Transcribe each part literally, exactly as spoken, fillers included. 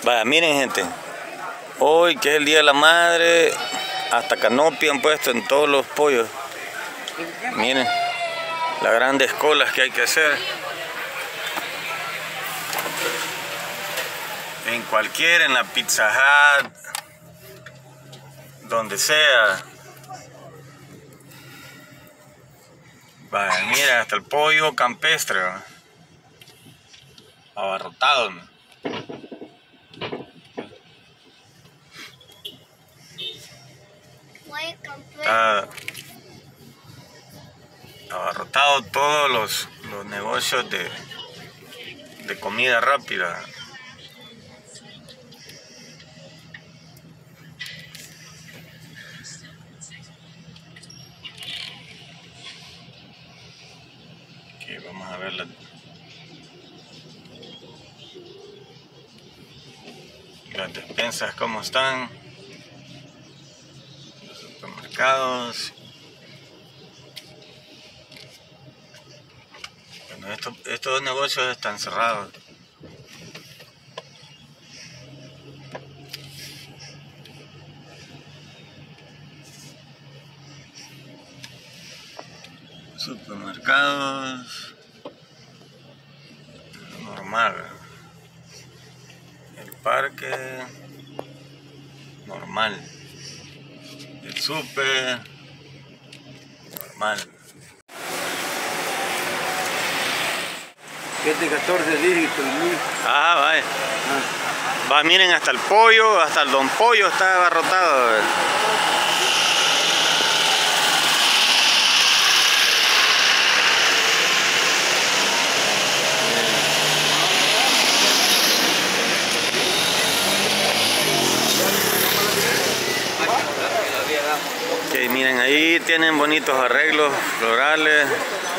Vaya, miren gente, hoy que es el Día de la Madre, hasta canopia han puesto en todos los pollos. Miren las grandes colas que hay que hacer. En cualquiera, en la Pizza Hut, donde sea. Vaya, mira, hasta el pollo campestre, ¿no? Abarrotado, ¿no? Está abarrotado todos los, los negocios de, de comida rápida. Aquí vamos a ver la, las despensas cómo están, los supermercados. Bueno, estos, estos negocios están cerrados. Supermercados normal, el parque normal, el súper normal. siete catorce dígitos. Ah, vaya. Ah. Va, miren, hasta el pollo, hasta el don pollo está abarrotado. Okay, miren, ahí tienen bonitos arreglos florales.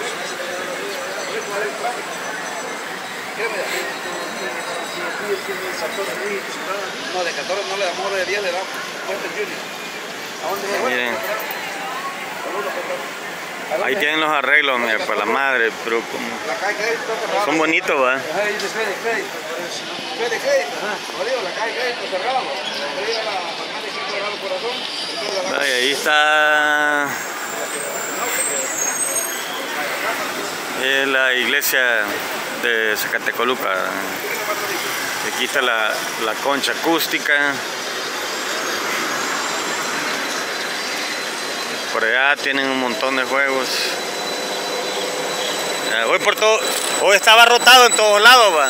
No, de catorce no le damos, de diez le damos. Miren, ahí tienen los arreglos, mira, para la madre, pero como son bonitos, ¿va? Ay, ahí está es la iglesia de Zacatecoluca. Aquí está la, la concha acústica. Por allá tienen un montón de juegos. Hoy por todo, hoy estaba rotado en todos lados, va.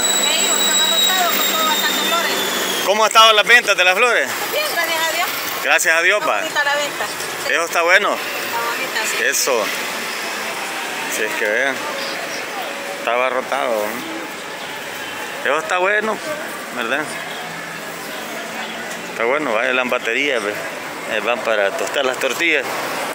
¿Cómo han estado las ventas de las flores? Bien, gracias a Dios. Gracias a Dios, va. Está la venta. Eso está bueno. Está bonita, sí. Eso. Si es que vean. Está abarrotado. Eso está bueno, ¿verdad? Está bueno, vaya las baterías, van para tostar las tortillas.